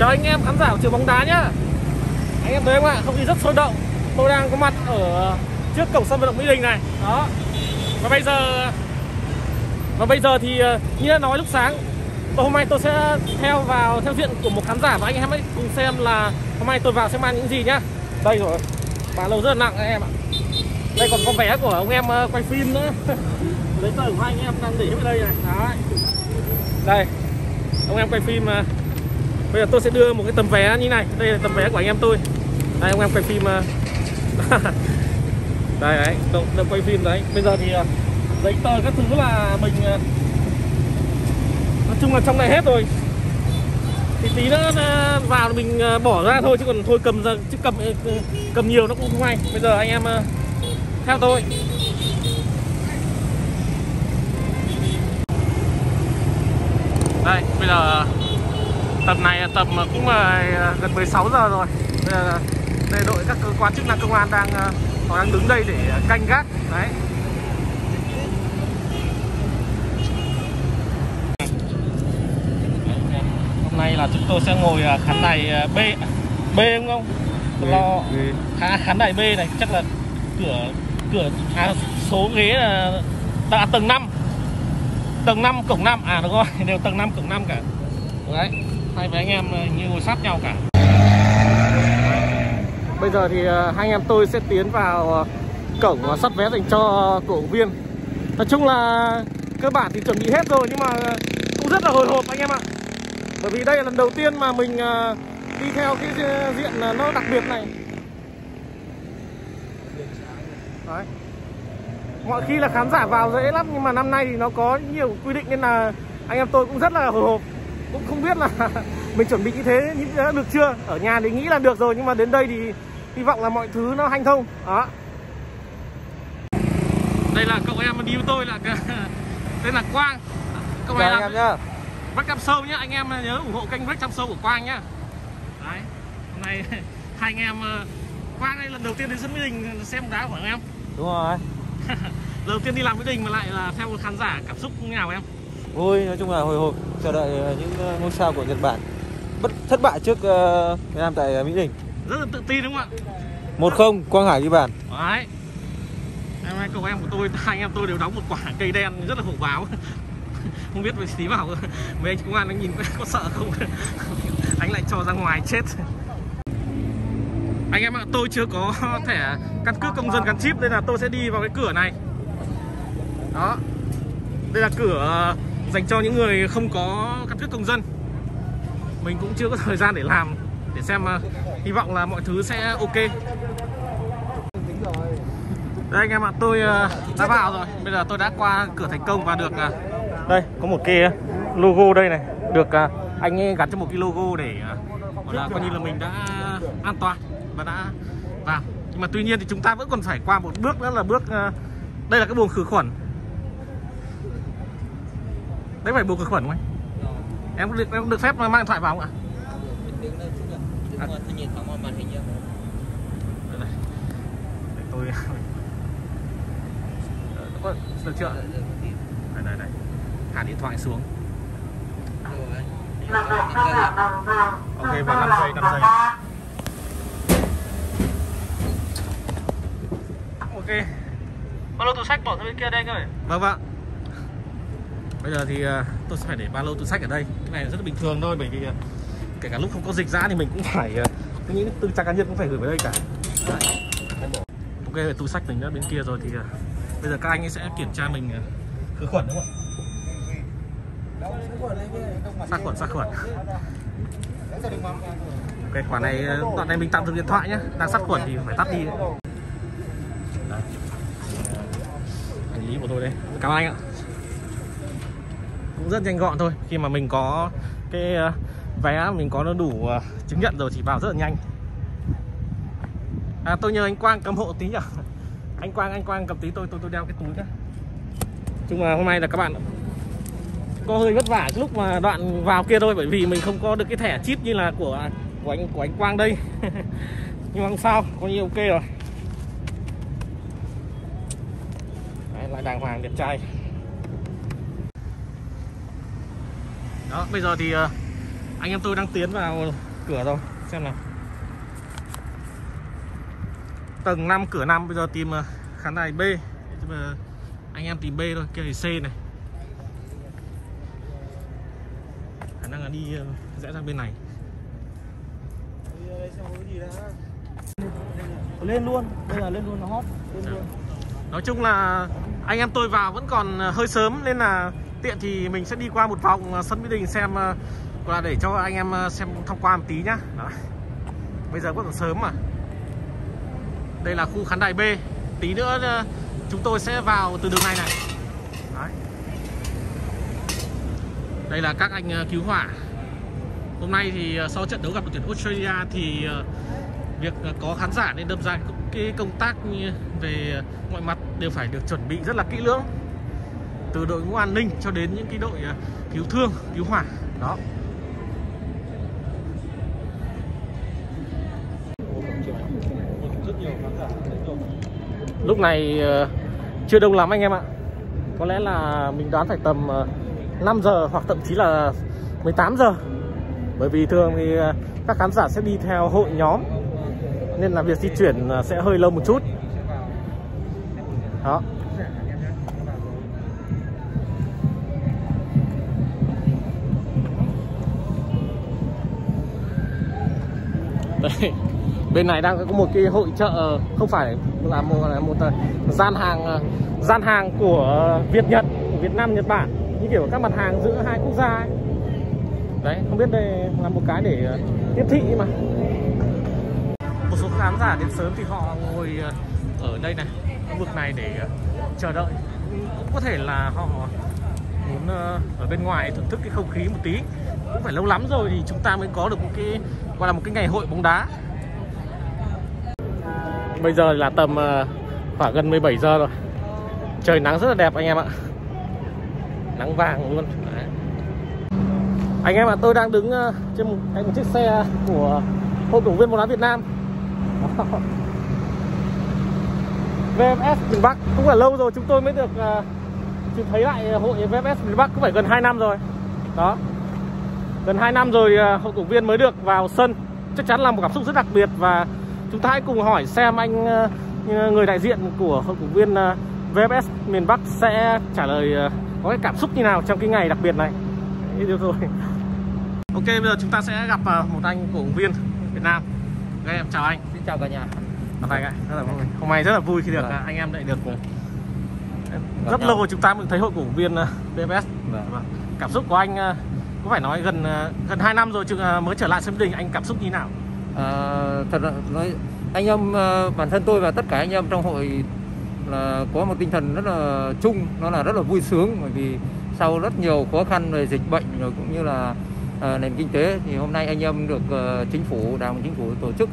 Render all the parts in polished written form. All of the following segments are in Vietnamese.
chào anh em khán giả của Trường Bóng Đá nhá. Anh em thấy không ạ, không khí rất sôi động. Tôi đang có mặt ở trước cổng sân vận động Mỹ Đình này. Đó. Và bây giờ thì như đã nói lúc sáng, hôm nay tôi sẽ theo diện của một khán giả, và anh em hãy cùng xem là hôm nay tôi vào sẽ mang những gì nhá. Đây rồi, ba lô rất là nặng anh em ạ. Đây còn có vé của ông em quay phim nữa. Giấy tờ của hai anh em đang để ở đây này. Đấy. Đây, ông em quay phim. Bây giờ tôi sẽ đưa một cái tấm vé như này. Đây là tấm vé của anh em tôi. Đây, ông em quay phim. Đây đấy, tôi quay phim đấy. Bây giờ thì giấy tờ các thứ là mình nói chung là trong này hết rồi. Thì tí nữa vào mình bỏ ra thôi, chứ còn thôi cầm ra, chứ cầm nhiều nó cũng không hay. Bây giờ anh em theo tôi. Đây, bây giờ tầm này tầm cũng gần 16 giờ rồi. Bây giờ đây đội các cơ quan chức năng công an họ đang đứng đây để canh gác. Đấy. Hôm nay là chúng tôi sẽ ngồi khán đài B đúng không? Lo khán đài B này chắc là số ghế là tầng 5. Tầng 5 cổng 5. À đúng rồi, đều tầng 5 cổng 5 cả. Đấy, hai với anh em như ngồi sát nhau cả. Bây giờ thì hai anh em tôi sẽ tiến vào cổng sắt vé dành cho cổ động viên. Nói chung là cơ bản thì chuẩn bị hết rồi, nhưng mà cũng rất là hồi hộp anh em ạ. Bởi vì đây là lần đầu tiên mà mình đi theo cái diện nó đặc biệt này. Đấy. Mọi khi là khán giả vào dễ lắm, nhưng mà năm nay thì nó có nhiều quy định nên là anh em tôi cũng rất là hồi hộp. Cũng không biết là mình chuẩn bị như thế được chưa. Ở nhà thì nghĩ là được rồi, nhưng mà đến đây thì hy vọng là mọi thứ nó hanh thông. Đó. Đây là cậu em đi với tôi là tên là Quang. Cậu này là nhá. Break Up Show nhá, anh em nhớ ủng hộ kênh Break Up Show của Quang nhá. Đấy. Hôm nay hai anh em Quang đây lần đầu tiên đến sân Mỹ Đình xem bóng đá của anh em. Đúng rồi. Lần đầu tiên đi làm Mỹ Đình mà lại là theo một khán giả, cảm xúc như nào em? Vui, nói chung là hồi hộp chờ đợi những ngôi sao của Nhật Bản thất bại trước Việt Nam tại Mỹ Đình. Rất là tự tin đúng không ạ? 1-0 Quang Hải ghi bàn. Đấy. Hai cậu em của tôi, hai anh em tôi đều đóng một quả cây đen rất là hổ báo. Không biết với tí vào mấy anh công an anh nhìn có sợ không? Anh lại cho ra ngoài chết. Anh em ạ, tôi chưa có thẻ căn cước công dân gắn chip nên là tôi sẽ đi vào cái cửa này. Đó. Đây là cửa dành cho những người không có căn cước công dân. Mình cũng chưa có thời gian để làm, để xem hy vọng là mọi thứ sẽ ok. Đây anh em ạ, tôi đã vào rồi. Bây giờ tôi đã qua cửa thành công và được đây có một cái logo đây này, được anh ấy gắn cho một cái logo để gọi là coi như là mình đã an toàn và đã vào. Nhưng mà tuy nhiên thì chúng ta vẫn còn phải qua một bước nữa là bước đây là cái buồng khử khuẩn. Đấy phải buồng khử khuẩn không anh? Em được phép mang điện thoại vào không ạ? Tôi được chưa? Đây. Thả điện thoại xuống. Ok, vào 5 giây. Ok. Ba lô túi xách bỏ ra bên kia đây cơ. Vâng ạ. Bây giờ thì tôi sẽ phải để ba lô túi xách ở đây. Cái này rất là bình thường thôi, bởi vì kể cả lúc không có dịch giã thì mình cũng phải những tư trang cá nhân cũng phải gửi vào đây cả. Đấy. Ok, túi xách mình đã bên kia rồi thì bây giờ các anh ấy sẽ kiểm tra mình khử khuẩn đúng không ạ? Sát khuẩn. Ok, đoạn này mình tạm dừng điện thoại nhé. Đang sát khuẩn thì phải tắt đi. Đấy. Hành lý của tôi đây. Cảm ơn anh ạ. Cũng rất nhanh gọn thôi. Khi mà mình có cái vé, mình có nó đủ chứng nhận rồi thì vào rất là nhanh. Tôi nhờ anh Quang cầm hộ tí nhỉ. Anh Quang cầm tí, tôi đeo cái túi nhá. Chung là hôm nay là các bạn có hơi vất vả lúc mà đoạn vào kia thôi, bởi vì mình không có được cái thẻ chip như là của anh Quang đây. Nhưng mà không sao, coi như ok rồi. Đấy, lại đàng hoàng đẹp trai. Đó, bây giờ thì anh em tôi đang tiến vào cửa rồi, xem nào. Tầng 5 cửa 5, bây giờ tìm khán đài B. Bây giờ anh em tìm B thôi, kia là C này. Khả năng là đi rẽ sang bên này. Lên luôn, bây giờ lên luôn, nó hot lên luôn. Nói chung là anh em tôi vào vẫn còn hơi sớm, nên là tiện thì mình sẽ đi qua một vòng sân Mỹ Đình xem, là để cho anh em xem tham quan một tí nhá. Đó. Bây giờ vẫn còn sớm mà. Đây là khu khán đài B. Tí nữa chúng tôi sẽ vào từ đường này này. Đấy. Đây là các anh cứu hỏa. Hôm nay thì sau trận đấu gặp đội tuyển Australia thì việc có khán giả nên đâm ra cái công tác về mọi mặt đều phải được chuẩn bị rất là kỹ lưỡng, từ đội ngũ an ninh cho đến những cái đội cứu thương, cứu hỏa. Đó. Lúc này chưa đông lắm anh em ạ. Có lẽ là mình đoán phải tầm 5 giờ hoặc thậm chí là 18 giờ. Bởi vì thường thì các khán giả sẽ đi theo hội nhóm, nên là việc di chuyển sẽ hơi lâu một chút. Đó. Đây. Bên này đang có một cái hội chợ, không phải là một gian hàng của Việt Nhật, của Việt Nam Nhật Bản, như kiểu các mặt hàng giữa hai quốc gia ấy. Đấy, không biết đây là một cái để tiếp thị mà. Một số khán giả đến sớm thì họ ngồi ở đây này, khu vực này để chờ đợi. Cũng có thể là họ muốn ở bên ngoài thưởng thức cái không khí một tí. Cũng phải lâu lắm rồi thì chúng ta mới có được một cái gọi là một cái ngày hội bóng đá. Bây giờ là tầm khoảng gần 17 giờ rồi. Trời nắng rất là đẹp anh em ạ. Nắng vàng luôn. Đấy. Anh em ạ, tôi đang đứng trên một chiếc xe của Hội cổ viên bóng đá Việt Nam. VFS miền Bắc. Cũng là lâu rồi chúng tôi mới được thấy lại hội VFS miền Bắc, cũng phải gần 2 năm rồi. Đó. Gần 2 năm rồi Hội cổ viên mới được vào sân. Chắc chắn là một cảm xúc rất đặc biệt, và chúng ta hãy cùng hỏi xem anh người đại diện của Hội cổ viên VFS miền Bắc sẽ trả lời có cái cảm xúc như nào trong cái ngày đặc biệt này. Được rồi. Ok, bây giờ chúng ta sẽ gặp một anh cổ động viên Việt Nam. Ok, em chào anh. Xin chào cả nhà. Hôm nay rất là vui khi được anh em lại được rất lâu rồi chúng ta mới thấy hội cổ động viên VFS. Cảm xúc của anh có phải nói gần 2 năm rồi mới trở lại sân Mỹ Đình, anh cảm xúc như nào? Thật là nói anh em, bản thân tôi và tất cả anh em trong hội là có một tinh thần rất là chung, nó là rất là vui sướng, bởi vì sau rất nhiều khó khăn về dịch bệnh rồi cũng như là nền kinh tế thì hôm nay anh em được chính phủ, đảng chính phủ tổ chức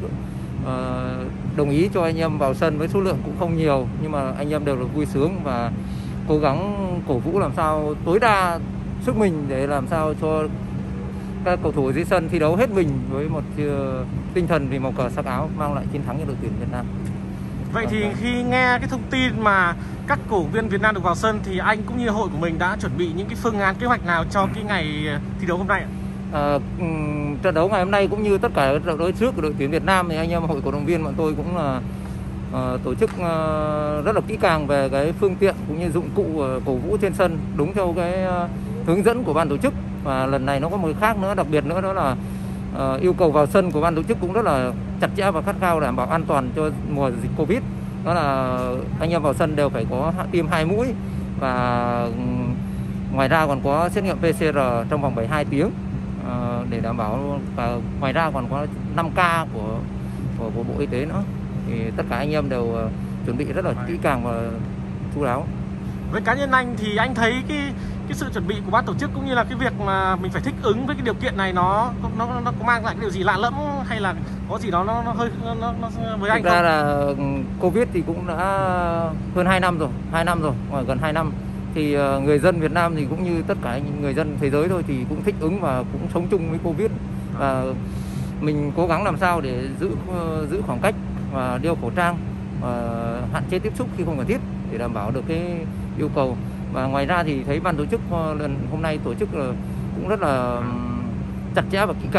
đồng ý cho anh em vào sân với số lượng cũng không nhiều, nhưng mà anh em đều được vui sướng và cố gắng cổ vũ làm sao tối đa sức mình để làm sao cho các cầu thủ dưới sân thi đấu hết mình với một tinh thần vì màu cờ sắc áo, mang lại chiến thắng cho đội tuyển Việt Nam. Vậy thì khi nghe cái thông tin mà các cổ động viên Việt Nam được vào sân thì anh cũng như hội của mình đã chuẩn bị những cái phương án, kế hoạch nào cho cái ngày thi đấu hôm nay ạ? Trận đấu ngày hôm nay cũng như tất cả các trận đấu trước của đội tuyển Việt Nam thì anh em hội cổ động viên bọn tôi cũng là tổ chức rất là kỹ càng về cái phương tiện cũng như dụng cụ cổ vũ trên sân đúng theo cái hướng dẫn của ban tổ chức. Và lần này nó có một cái khác nữa, đặc biệt nữa, đó là yêu cầu vào sân của ban tổ chức cũng rất là chặt chẽ và khắt khe, đảm bảo an toàn cho mùa dịch Covid. Đó là anh em vào sân đều phải có tiêm 2 mũi và ngoài ra còn có xét nghiệm PCR trong vòng 72 tiếng để đảm bảo, và ngoài ra còn có 5K của Bộ Y tế nữa. Thì tất cả anh em đều chuẩn bị rất là kỹ càng và chu đáo. Với cá nhân anh thì anh thấy cái sự chuẩn bị của ban tổ chức cũng như là cái việc mà mình phải thích ứng với cái điều kiện này nó có mang lại cái điều gì lạ lẫm, hay là có gì đó nó hơi với anh không? Thực ra là Covid thì cũng đã hơn 2 năm rồi, gần 2 năm thì người dân Việt Nam thì cũng như tất cả người dân thế giới thôi thì cũng thích ứng và cũng sống chung với Covid, và mình cố gắng làm sao để giữ khoảng cách và đeo khẩu trang và hạn chế tiếp xúc khi không cần thiết để đảm bảo được cái yêu cầu. Và ngoài ra thì thấy ban tổ chức lần hôm nay tổ chức cũng rất là chặt chẽ và kỹ càng,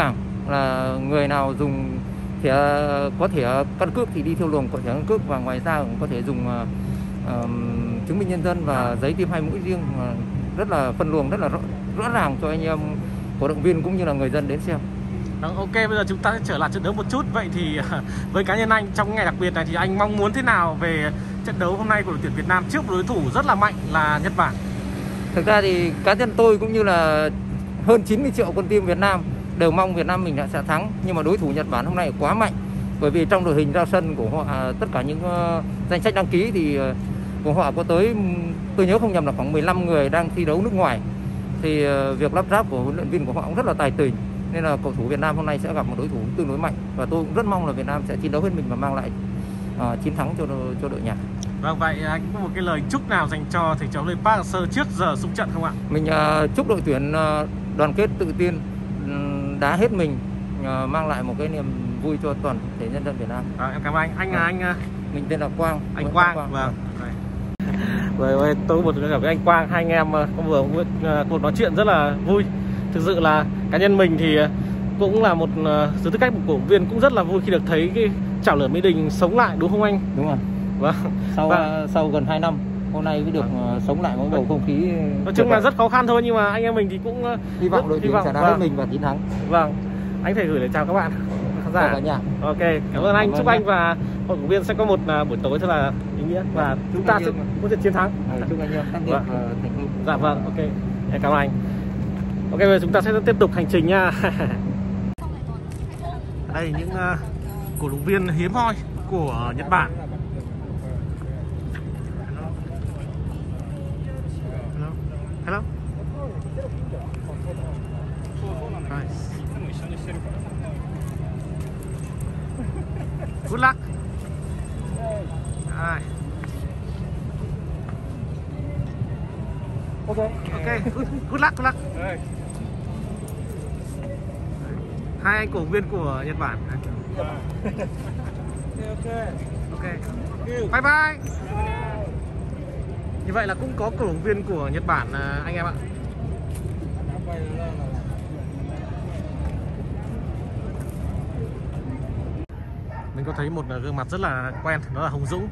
là người nào dùng thẻ có thẻ căn cước thì đi theo luồng có thẻ căn cước, và ngoài ra cũng có thể dùng chứng minh nhân dân và giấy tiêm 2 mũi riêng, mà rất là phân luồng rất là rõ ràng cho anh em cổ động viên cũng như là người dân đến xem. Ok, bây giờ chúng ta sẽ trở lại trận đấu một chút. Vậy thì với cá nhân anh trong ngày đặc biệt này thì anh mong muốn thế nào về trận đấu hôm nay của đội tuyển Việt Nam trước một đối thủ rất là mạnh là Nhật Bản? Thực ra thì cá nhân tôi cũng như là hơn 90 triệu con tim Việt Nam đều mong Việt Nam mình sẽ thắng, nhưng mà đối thủ Nhật Bản hôm nay quá mạnh, bởi vì trong đội hình ra sân của họ tất cả những danh sách đăng ký thì của họ có tới, tôi nhớ không nhầm là khoảng 15 người đang thi đấu nước ngoài, thì việc lắp ráp của huấn luyện viên của họ cũng rất là tài tình, nên là cầu thủ Việt Nam hôm nay sẽ gặp một đối thủ tương đối mạnh, và tôi cũng rất mong là Việt Nam sẽ chiến đấu hết mình và mang lại chiến thắng cho đội nhà. Vâng, vậy anh có một cái lời chúc nào dành cho thầy trò Lê Park Hang-seo trước giờ xung trận không ạ? Mình chúc đội tuyển đoàn kết tự tin, đá hết mình, mang lại một cái niềm vui cho toàn thể nhân dân Việt Nam. Em cảm ơn anh. Anh mình tên là Quang. Anh Quang. Vâng. Rồi tôi một gặp với anh Quang, hai anh em vừa cuộc nói chuyện rất là vui. Thực sự là cá nhân mình thì cũng là một dưới tư cách một cổ động viên cũng rất là vui khi được thấy cái chảo lửa Mỹ Đình sống lại, đúng không anh? Đúng rồi. Vâng. Sau gần 2 năm hôm nay mới được sống lại một bầu không khí. Nói chung là rất khó khăn thôi, nhưng mà anh em mình thì cũng hy vọng đội tuyển sẽ đá hết mình và chiến thắng. Vâng. Anh thể gửi lời chào các bạn khán giả. Cả nhà. Ok, cảm ơn anh. Chúc anh và cổ động viên sẽ có một buổi tối thật là ý nghĩa và chúng ta sẽ có chiến thắng. Chúc anh em thành công. Dạ vâng, ok. Em cảm ơn anh. Ok, bây giờ chúng ta sẽ tiếp tục hành trình nha. Đây những cổ động viên hiếm hoi của Nhật Bản. Hello. Good luck. Okay. Good luck. Hai anh cổ động viên của Nhật Bản. Ok. Bye bye. Như vậy là cũng có cổ động viên của Nhật Bản anh em ạ. Mình có thấy một gương mặt rất là quen, đó là Hồng Dũng.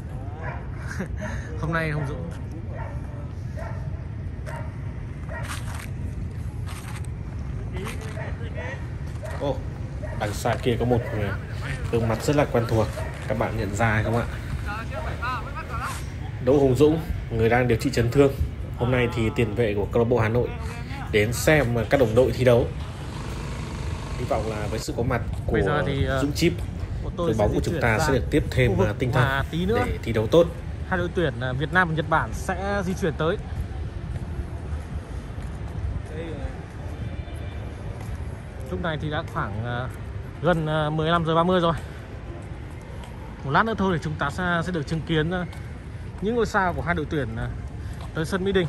Hôm nay Hồng Dũng đằng xa kia có một gương mặt rất là quen thuộc, các bạn nhận ra hay không ạ? Đỗ Hùng Dũng, người đang điều trị chấn thương. Hôm nay thì tiền vệ của câu lạc bộ Hà Nội đến xem các đồng đội thi đấu. Hy vọng là với sự có mặt của Dũng Chip, đội bóng của chúng ta sẽ được tiếp thêm tinh thần để thi đấu tốt. Hai đội tuyển Việt Nam và Nhật Bản sẽ di chuyển tới. Lúc này thì đã khoảng gần 15:30 rồi. Một lát nữa thôi thì chúng ta sẽ được chứng kiến những ngôi sao của hai đội tuyển tới sân Mỹ Đình.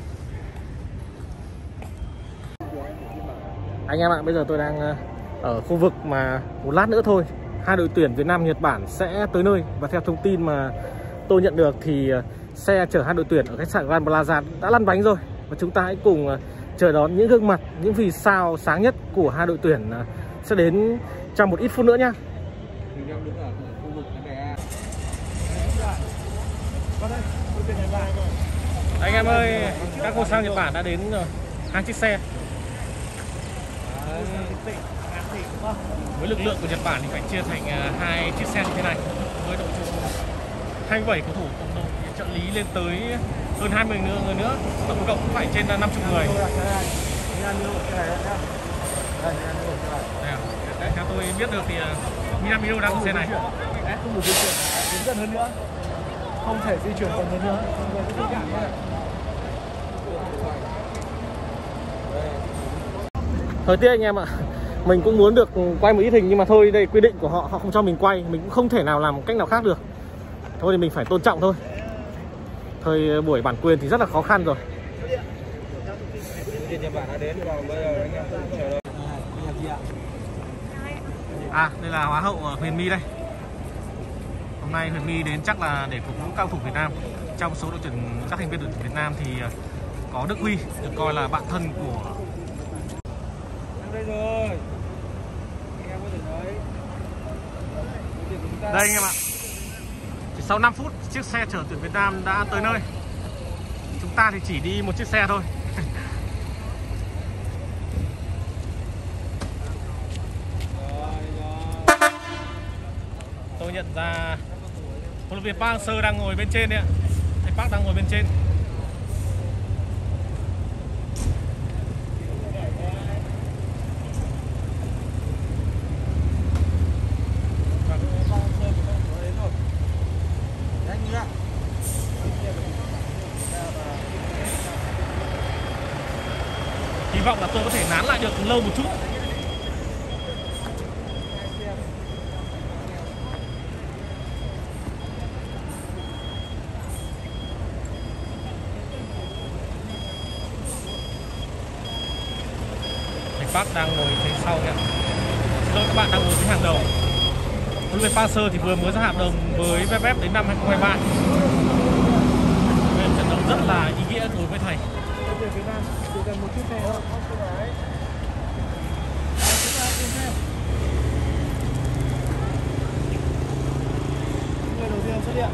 Anh em ạ, bây giờ tôi đang ở khu vực mà một lát nữa thôi hai đội tuyển Việt Nam và Nhật Bản sẽ tới nơi. Và theo thông tin mà tôi nhận được thì xe chở hai đội tuyển ở khách sạn Grand Plaza đã lăn bánh rồi. Và chúng ta hãy cùng chờ đón những gương mặt, những vì sao sáng nhất của hai đội tuyển sẽ đến trong một ít phút nữa nhá. Anh em ơi, các ngôi sao Nhật Bản đã đến rồi. Hai chiếc xe. Với lực lượng của Nhật Bản thì phải chia thành hai chiếc xe như thế này. Với đội chủ 27 cầu thủ cùng đội trợ lý lên tới hơn 20 người nữa. Tổng cộng cũng phải trên 50 người. Theo tôi biết được thì Minamino đang ở xe này. Không được di chuyển đến gần hơn nữa. Không thể di chuyển gần hơn nữa. Thời tiết anh em ạ, mình cũng muốn được quay một ít hình nhưng mà thôi, đây quy định của họ, họ không cho mình quay, mình cũng không thể nào làm cách nào khác được. Thôi thì mình phải tôn trọng thôi. Thời buổi bản quyền thì rất là khó khăn rồi. Đây là Hoa hậu Huyền My đây. Hôm nay Huyền My đến chắc là để phục vụ cao thủ Việt Nam. Trong số đội tuyển, các thành viên đội tuyển Việt Nam thì có Đức Huy, được coi là bạn thân của Đây anh em ạ. Chỉ sau 5 phút chiếc xe chở tuyển Việt Nam đã tới nơi. Chúng ta thì chỉ đi một chiếc xe thôi. Tôi nhận ra huấn luyện viên Park Hang-seo đang ngồi bên trên đấy ạ. Anh Park đang ngồi bên trên. Hy vọng là tôi có thể nán lại được lâu một chút. Park đang ngồi phía sau kìa. Xin lỗi các bạn, đang ngồi phía hàng đầu. Huấn luyện viên Park Hang-seo thì vừa mới ra hợp đồng với VFF đến năm 2023. Nên trận đấu rất là ý nghĩa đối với thầy. Chỉ cần một chiếc xe thôi. Người đầu tiên xuất hiện.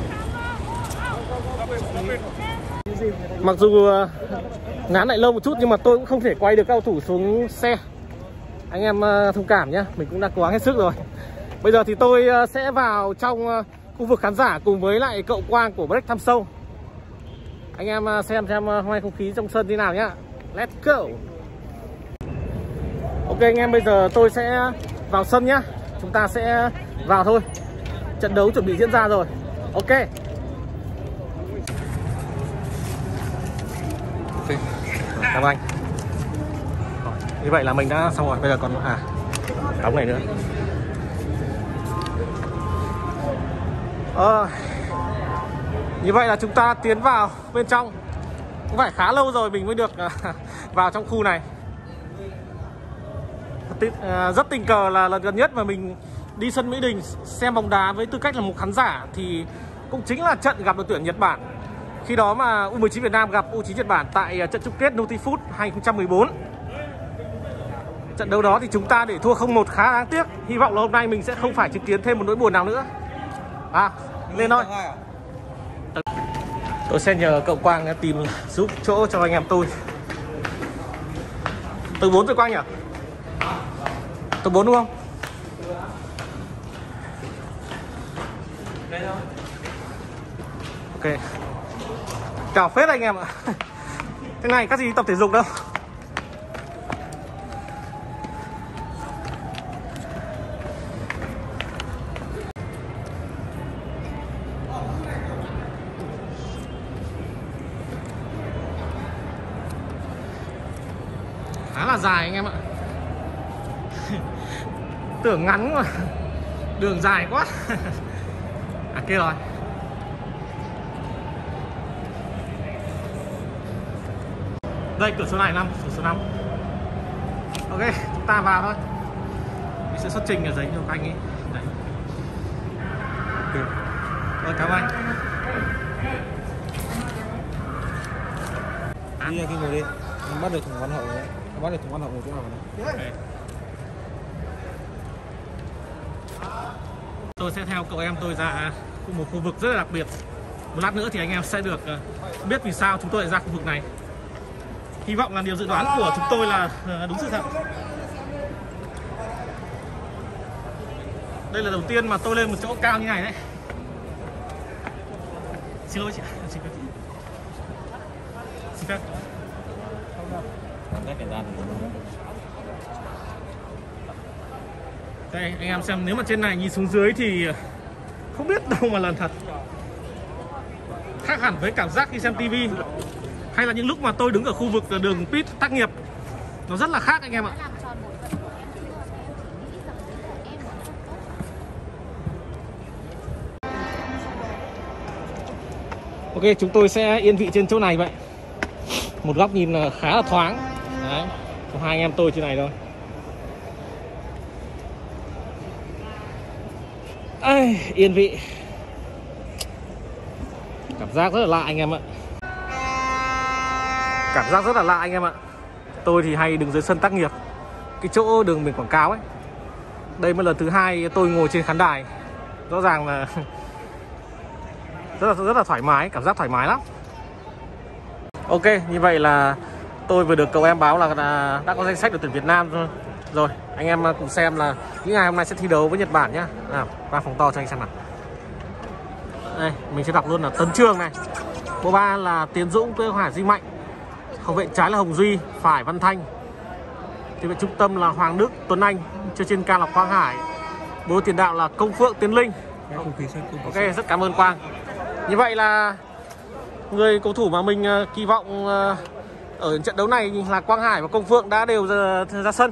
Mặc dù ngán lại lâu một chút nhưng mà tôi cũng không thể quay được cao thủ xuống xe. Anh em thông cảm nhé, mình cũng đã cố gắng hết sức rồi. Bây giờ thì tôi sẽ vào trong khu vực khán giả cùng với lại cậu Quang của Break Tham Show. Anh em xem hôm nay không khí trong sân thế nào nhá. Let's go. Ok anh em, bây giờ tôi sẽ vào sân nhá. Chúng ta sẽ vào thôi. Trận đấu chuẩn bị diễn ra rồi. Ok. Cảm ơn anh. Như vậy là mình đã xong rồi. Bây giờ còn đóng này nữa. Như vậy là chúng ta tiến vào bên trong. Cũng phải khá lâu rồi mình mới được vào trong khu này. Rất tình cờ là lần gần nhất mà mình đi sân Mỹ Đình xem bóng đá với tư cách là một khán giả thì cũng chính là trận gặp đội tuyển Nhật Bản. Khi đó mà U19 Việt Nam gặp U9 Nhật Bản tại trận chung kết Nutifood 2014. Trận đấu đó thì chúng ta để thua 0-1 khá đáng tiếc. Hy vọng là hôm nay mình sẽ không phải chứng kiến thêm một nỗi buồn nào nữa. Lên thôi. Tôi sẽ nhờ cậu Quang tìm giúp chỗ cho anh em tôi. Tầng 4 rồi Quang nhỉ? Tầng 4 đúng không? Ok. Cào phết anh em ạ. Thế này các gì tập thể dục đâu. Khá là dài anh em ạ. Tưởng ngắn mà đường dài quá. Kia rồi. Đây cửa số này 5, cửa số 5. Ok, chúng ta vào thôi. Mình sẽ xuất trình ở giấy cho các anh ấy. Đấy. Rồi, cảm ơn anh. Đi khi ngồi đi. Em bắt được thùng văn hậu đấy. Em bắt được thùng văn hậu ở chỗ nào này. Okay. Tôi sẽ theo cậu em tôi ra một khu vực rất là đặc biệt. Một lát nữa thì anh em sẽ được biết vì sao chúng tôi lại ra khu vực này. Hy vọng là điều dự đoán của chúng tôi là đúng sự thật. Đây là đầu tiên mà tôi lên một chỗ cao như này đấy. Xin lỗi chị. Xin phép. Xin phép. Đây anh em xem, nếu mà trên này nhìn xuống dưới thì không biết đâu mà lần thật. Khác hẳn với cảm giác khi xem tivi hay là những lúc mà tôi đứng ở khu vực đường pit tác nghiệp. Nó rất là khác anh em ạ. Ok, chúng tôi sẽ yên vị trên chỗ này vậy. Một góc nhìn khá là thoáng. Đấy, có hai anh em tôi trên này thôi. Yên vị. Cảm giác rất là lạ anh em ạ. Cảm giác rất là lạ anh em ạ. Tôi thì hay đứng dưới sân tác nghiệp, cái chỗ đường biển quảng cáo ấy. Đây mới lần thứ hai tôi ngồi trên khán đài. Rõ ràng là rất là thoải mái, cảm giác thoải mái lắm. Ok, như vậy là tôi vừa được cậu em báo là đã có danh sách đội tuyển Việt Nam rồi. Anh em cùng xem là những ngày hôm nay sẽ thi đấu với Nhật Bản nhá. Nào, ra phòng to cho anh xem nào. Đây, mình sẽ đọc luôn là Tấn Trường này. Bộ ba là Tiến Dũng, Quê Hỏa, Duy Mạnh. Hậu vệ trái là Hồng Duy, phải Văn Thanh. Tiền vệ trung tâm là Hoàng Đức, Tuấn Anh. Chơi trên cao là Quang Hải. Bộ tiền đạo là Công Phượng, Tiến Linh. Ok, rất cảm ơn Quang. Như vậy là người cầu thủ mà mình kỳ vọng ở trận đấu này là Quang Hải và Công Phượng đã đều ra sân.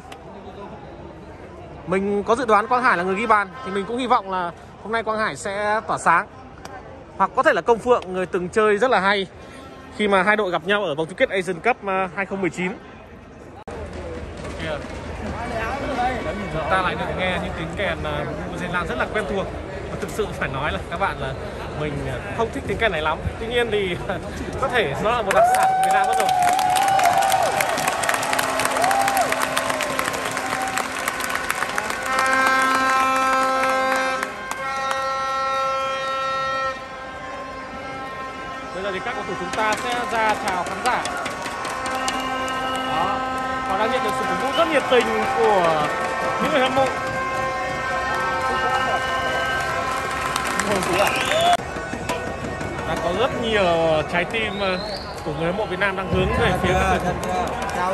Mình có dự đoán Quang Hải là người ghi bàn, thì mình cũng hy vọng là hôm nay Quang Hải sẽ tỏa sáng. Hoặc có thể là Công Phượng, người từng chơi rất là hay khi mà hai đội gặp nhau ở vòng chung kết Asian Cup 2019. Chúng ta lại được nghe những tiếng kèn New Zealand rất là quen thuộc. Và thực sự phải nói là các bạn là mình không thích tiếng kèn này lắm. Tuy nhiên thì có thể nó là một đặc sản của Việt Nam mất rồi. Bây giờ thì các cầu thủ chúng ta sẽ ra chào khán giả. Đó. Họ đang nhận được sự ủng hộ rất nhiệt tình của những người hâm mộ. Đang có rất nhiều trái tim của người hâm mộ Việt Nam đang hướng về phía các cầu thủ.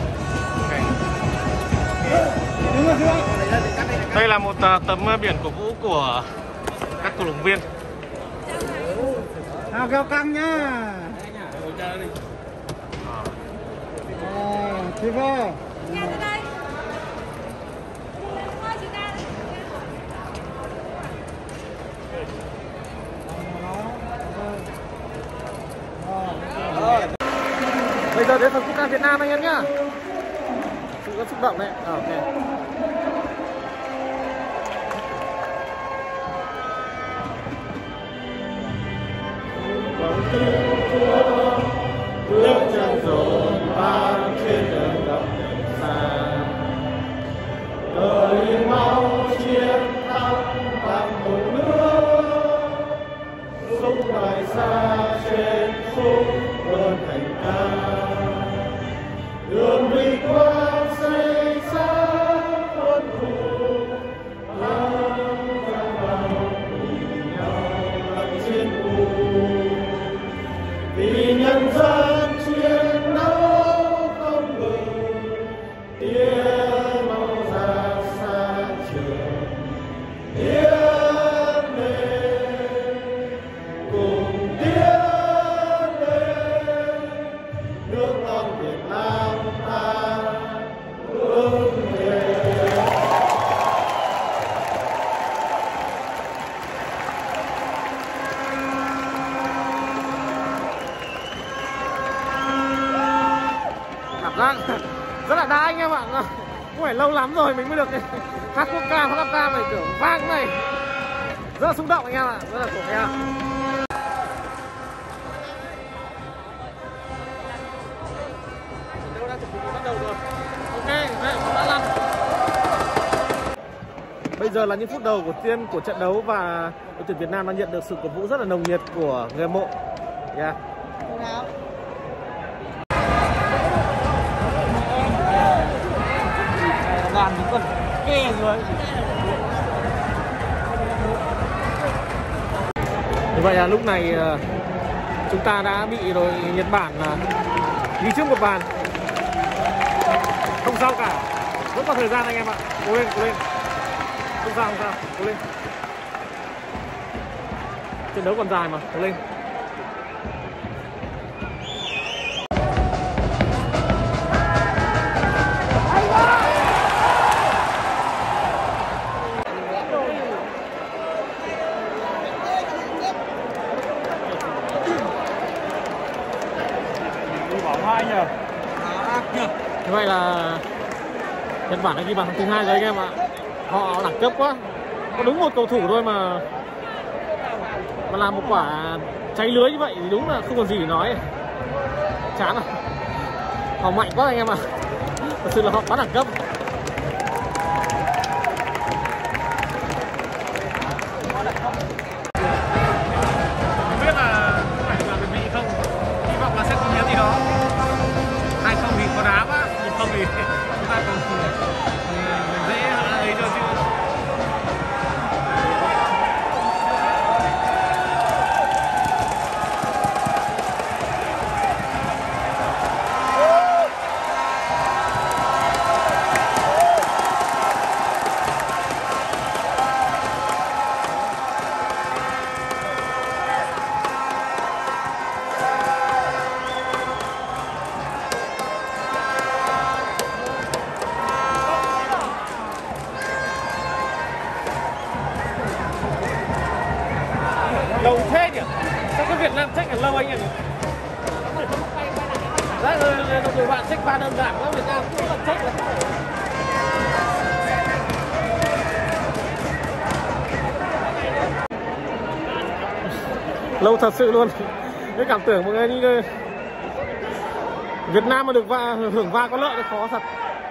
Đây là một tấm biển cổ vũ của các cổ động viên. Nào kéo căng nhá. Chị vô. Bây giờ đến phần quốc ca Việt Nam anh em nhá. Sự rất xúc động đấy. Ok. Bước chân dồn tan trên đường đậm xa, đời mau chiến thắng bằng một nước, sông dài xa trên sông luôn thành ca, đường vinh quang xây sáng quân thủ, thắng vào cùng nhau làm chiến khu. Vì nhân dân chiến đấu không ngừng, tiến mau ra xa trường, tiến lên cùng tiến lên, nước non Việt Nam ta vững bền. Rất là đã anh em ạ. Cũng phải lâu lắm rồi mình mới được hát quốc ca, phát ca này kiểu vang này. Rất là xúc động anh em ạ, rất là cổ kèo. Đều đang chuẩn bị bắt đầu rồi. Ok, đây, đã lăn. Bây giờ là những phút đầu của trận đấu và đội tuyển Việt Nam đã nhận được sự cổ vũ rất là nồng nhiệt của người hâm mộ. Yeah. Ngàn vẫn còn kê rồi. Như vậy là lúc này chúng ta đã bị đội Nhật Bản ghi trước một bàn. Không sao cả, vẫn còn thời gian anh em ạ. Cố lên, cố lên. Không sao, cố lên. Trận đấu còn dài mà, cố lên. Như vậy là Nhật Bản đã ghi bàn thứ hai rồi anh em ạ. Họ đẳng cấp quá. Có đúng một cầu thủ thôi mà làm một quả cháy lưới như vậy thì đúng là không còn gì để nói. Chán à. Họ mạnh quá anh em ạ. Thật sự là họ quá đẳng cấp. lâu thế nhỉ? Sao cái Việt Nam check là lâu anh nhỉ? Đấy, tụi bạn check pha đơn giản quá, Việt Nam cũng là check là lâu thật sự luôn. Cái cảm tưởng mọi người như Việt Nam mà được hưởng va có lợi thì khó thật.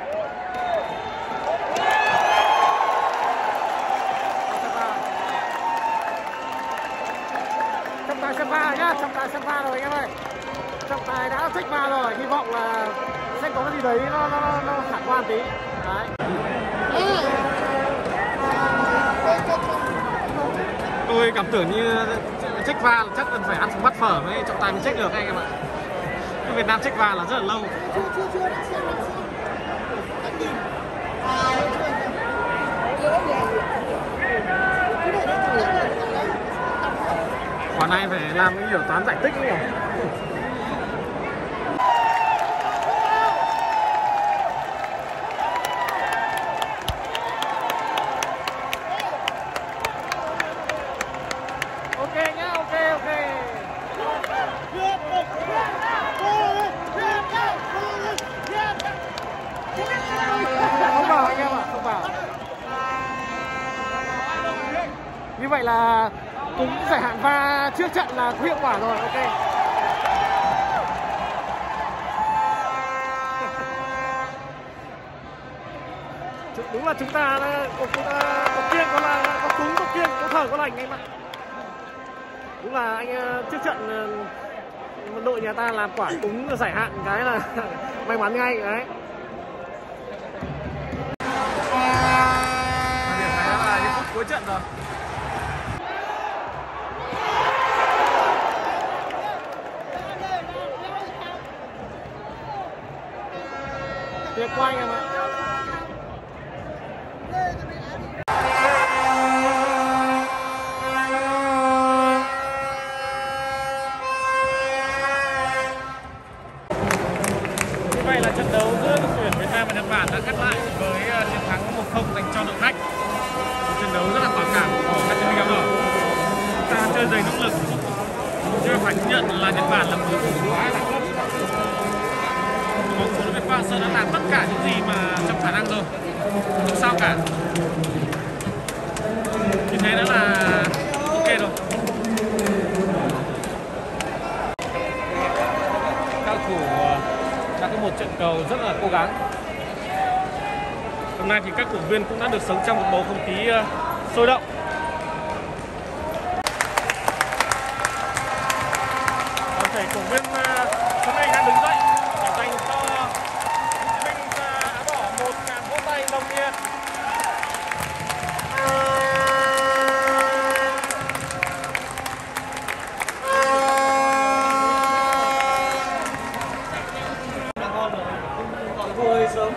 Trọng tài xếp va nhá, trọng tài xếp va rồi anh em ơi. Trọng tài đã check va rồi, hy vọng là sẽ có cái gì đấy nó khả quan tí. Đấy. Tôi cảm tưởng như check va chắc cần phải ăn xuống bát phở mới trọng tài mới check được anh em ạ. Cái Việt Nam check va là rất là lâu. Quả này phải làm cái kiểu toán giải tích nhỉ. Ok nhá, ok. Không vào anh em ạ, không vào. Như vậy là cũng giải hạn va trước trận là hiệu quả rồi, ok. Đúng là chúng ta có kiêng có là có cúng có kiêng có thở có lành anh ạ. Đúng là anh trước trận đội nhà ta làm quả cúng giải hạn cái là may mắn ngay đấy. Điểm này là những phút cuối trận rồi. Tuyệt quá anh em ạ. Như vậy là trận đấu giữa đội tuyển Việt Nam và Nhật Bản đã khép lại với chiến thắng 1-0 dành cho đội khách. Một trận đấu rất là quả cảm của các chiến binh áo đỏ. Chúng ta chơi đầy nỗ lực, nhưng phải thừa nhận là Nhật Bản là một đội tuyển quá đẳng cấp. Bóng của đội tuyển Park Hang-seo đã làm tất cả những gì mà trong khả năng rồi, không sao cả. Như thế đã là ok rồi. Các thủ đã có một trận cầu rất là cố gắng. Hôm nay thì các cổ động viên cũng đã được sống trong một bầu không khí sôi động. Toàn thể cổ động viên hôm nay đang đứng dậy để dành cho binh áo đỏ 1.000 vỗ tay nồng nhiệt. Sớm.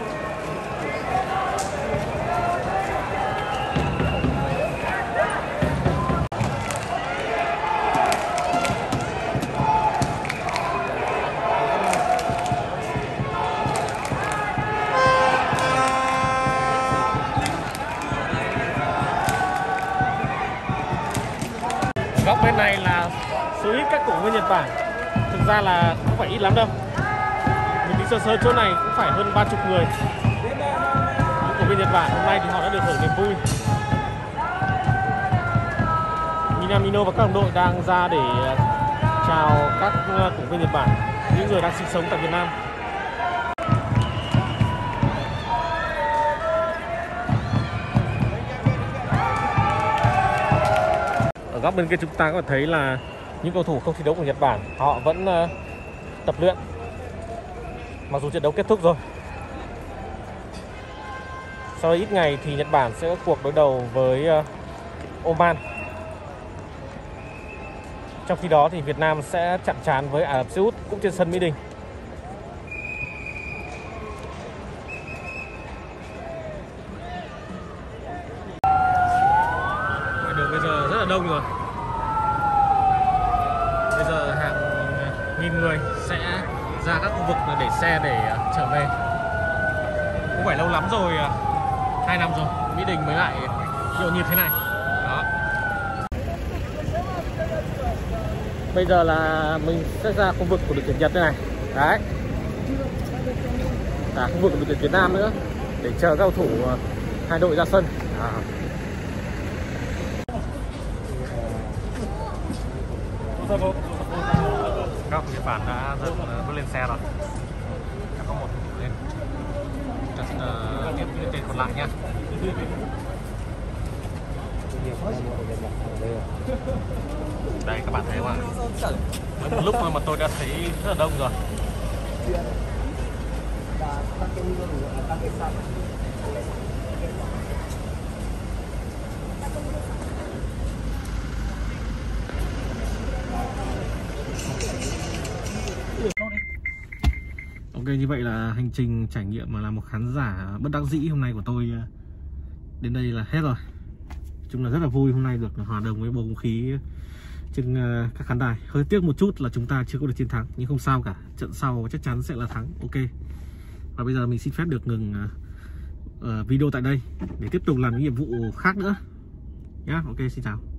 Góc bên này là số ít các cổ động viên Nhật Bản. Thực ra là không phải ít lắm đâu. Mình tính sơ chỗ này cũng phải hơn 30 người. Những cổ động viên Nhật Bản hôm nay thì họ đã được hưởng niềm vui. Minamino và các đồng đội đang ra để chào các cổ động viên Nhật Bản, những người đang sinh sống tại Việt Nam. Ở góc bên kia chúng ta có thể thấy là những cầu thủ không thi đấu của Nhật Bản, họ vẫn tập luyện mặc dù trận đấu kết thúc rồi. Sau đây ít ngày thì Nhật Bản sẽ có cuộc đối đầu với Oman. Trong khi đó thì Việt Nam sẽ chạm trán với Ả Rập Xê Út cũng trên sân Mỹ Đình. Ngoài đường bây giờ rất là đông rồi. Bây giờ hàng nghìn người sẽ ra các khu vực để xe để trở về. Cũng phải lâu lắm rồi, 2 năm rồi Mỹ Đình mới lại nhộn nhịp thế này. Đó. Bây giờ là mình sẽ ra khu vực của đội tuyển Nhật đây này. Đấy. Cả khu vực của đội tuyển Việt Nam nữa để chờ các cầu thủ hai đội ra sân. Các Nhật Bản đã bước lên xe rồi. Đã có một lên. Chúng ta sẽ tiếp những tên còn lại nhá. Đây các bạn thấy không ạ? Mới một lúc thôi mà tôi đã thấy rất là đông rồi. Ok, như vậy là hành trình trải nghiệm mà là một khán giả bất đắc dĩ hôm nay của tôi đến đây là hết rồi. Chúng là rất là vui hôm nay được hòa đồng với bầu không khí trên các khán đài. Hơi tiếc một chút là chúng ta chưa có được chiến thắng, nhưng không sao cả, trận sau chắc chắn sẽ là thắng. Ok. Và bây giờ mình xin phép được ngừng video tại đây để tiếp tục làm những nhiệm vụ khác nữa nhá. Ok, xin chào.